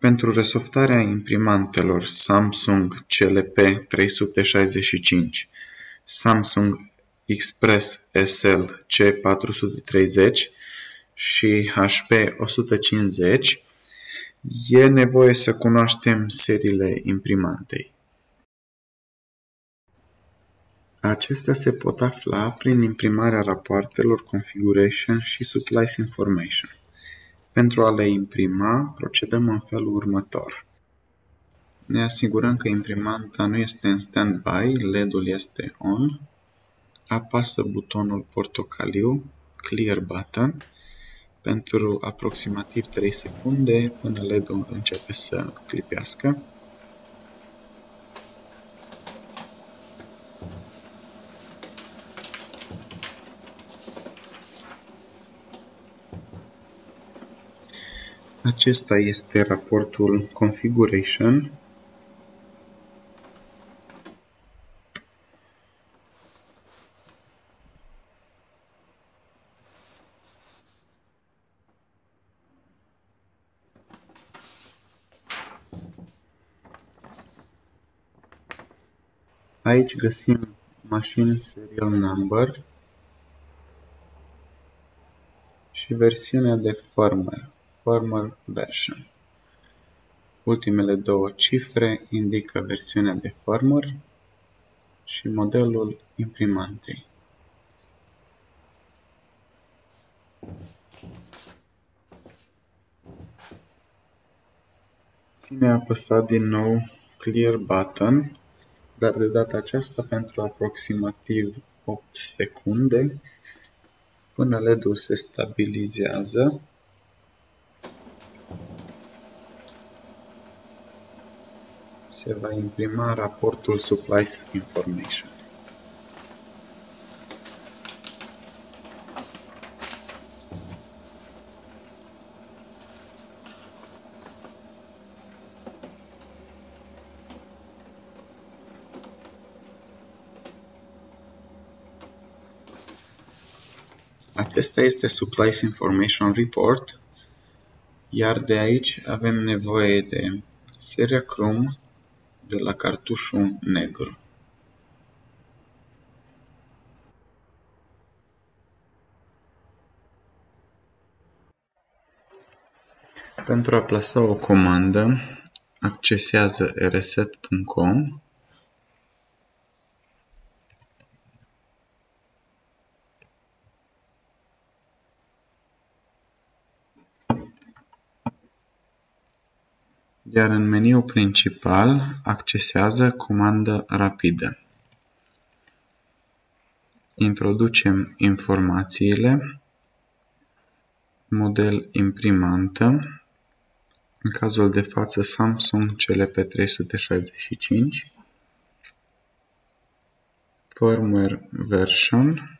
Pentru resoftarea imprimantelor Samsung CLP365, Samsung Express SL C430 și HP 150, e nevoie să cunoaștem seriile imprimantei. Acestea se pot afla prin imprimarea rapoartelor Configuration și Supplies Information. Pentru a le imprima, procedăm în felul următor. Ne asigurăm că imprimanta nu este în standby, LED-ul este on, apasă butonul portocaliu, Clear Button, pentru aproximativ 3 secunde până LED-ul începe să clipească. Acesta este raportul Configuration. Aici găsim Machine Serial Number și versiunea de firmware version. Ultimele două cifre indică versiunea de firmware și modelul imprimantei. Ține apăsat din nou Clear Button, dar de data aceasta pentru aproximativ 8 secunde până LED-ul se stabilizează. Se va imprima raportul Supplies Information. Acesta este Supplies Information Report, iar de aici avem nevoie de seria Chrome de la cartușul negru. Pentru a plasa o comandă, accesează reset.com . Iar în meniul principal accesează comandă rapidă. Introducem informațiile, model imprimantă, în cazul de față Samsung CLP365, firmware version,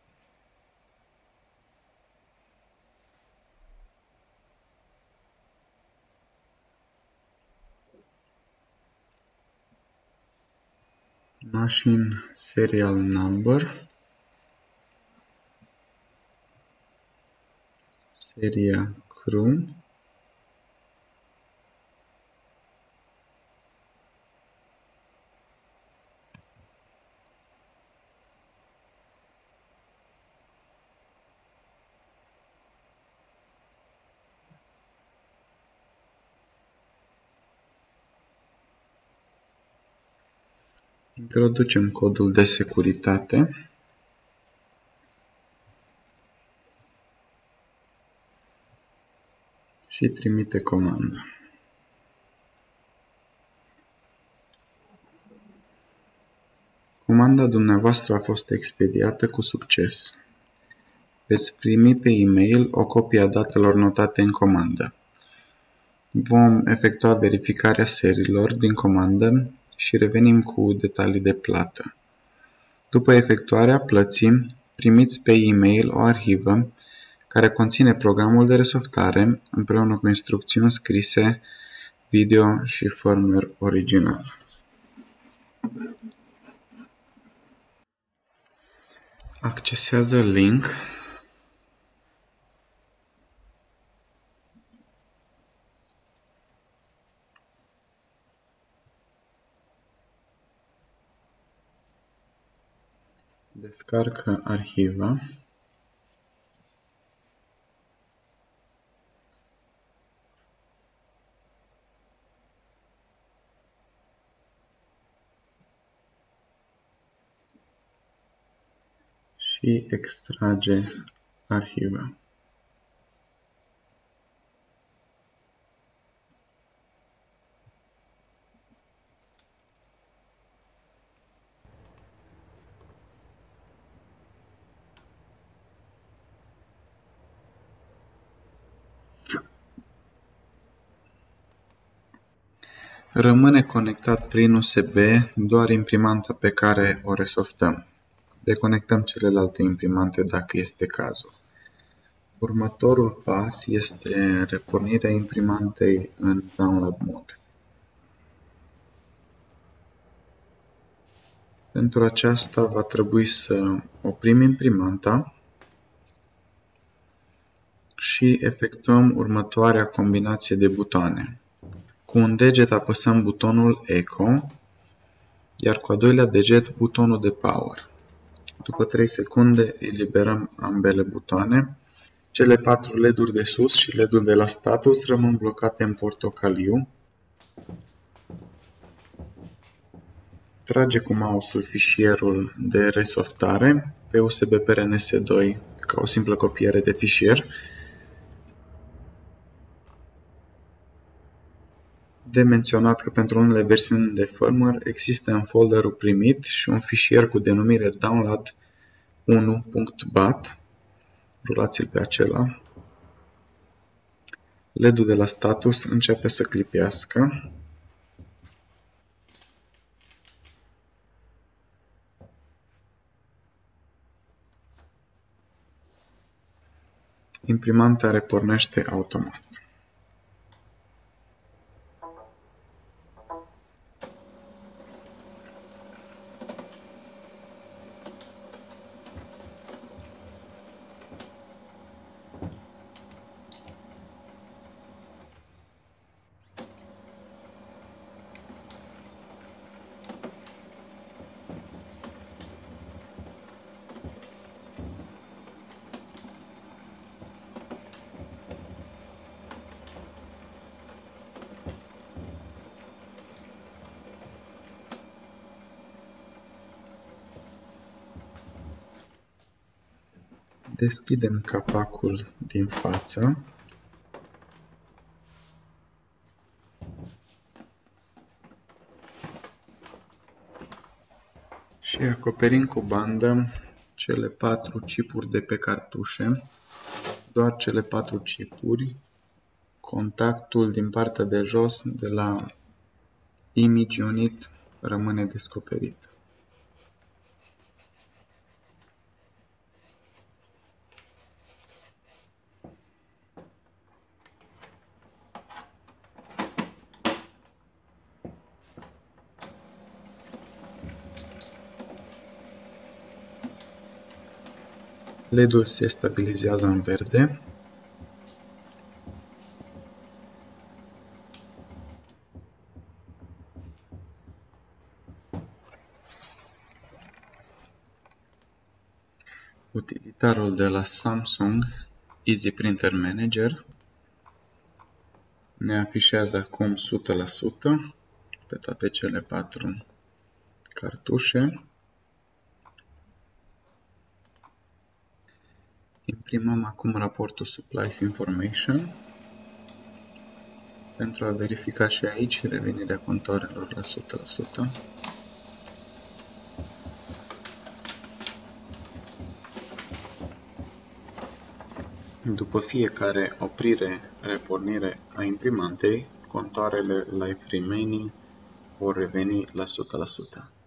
Machine Serial Number, seria Chrome, introducem codul de securitate și trimite comanda. Comanda dumneavoastră a fost expediată cu succes. Veți primi pe e-mail o copie a datelor notate în comandă. Vom efectua verificarea seriilor din comandă și revenim cu detalii de plată. După efectuarea plății, primiți pe e-mail o arhivă care conține programul de resoftare împreună cu instrucțiuni scrise, video și firmware original. Accesează link . Descarcă arhiva. Și extrage arhiva. Rămâne conectat prin USB doar imprimanta pe care o resoftăm. Deconectăm celelalte imprimante dacă este cazul. Următorul pas este repornirea imprimantei în Download Mode. Pentru aceasta va trebui să oprim imprimanta și efectuăm următoarea combinație de butoane. Cu un deget apăsăm butonul Echo, iar cu al doilea deget butonul de Power. După 3 secunde eliberăm ambele butoane. Cele 4 LED-uri de sus și LED-ul de la status rămân blocate în portocaliu. Trage cu mouse-ul fișierul de resoftare pe USB pe RNS2 ca o simplă copiere de fișier. De menționat că pentru unele versiuni de firmware există în folderul primit și un fișier cu denumire download1.bat. Rulați-l pe acela. LED-ul de la status începe să clipească. Imprimanta repornește automat. Deschidem capacul din față și acoperim cu bandă cele 4 chipuri de pe cartușe, doar cele 4 chipuri. Contactul din partea de jos de la Image Unit rămâne descoperit. LED-ul se stabilizează în verde. Utilitarul de la Samsung, Easy Printer Manager, ne afișează acum 100% pe toate cele 4 cartușe. Imprimăm acum raportul Supplies Information pentru a verifica și aici revenirea contoarelor la 100%. După fiecare oprire-repornire a imprimantei, contoarele Life Remaining vor reveni la 100%.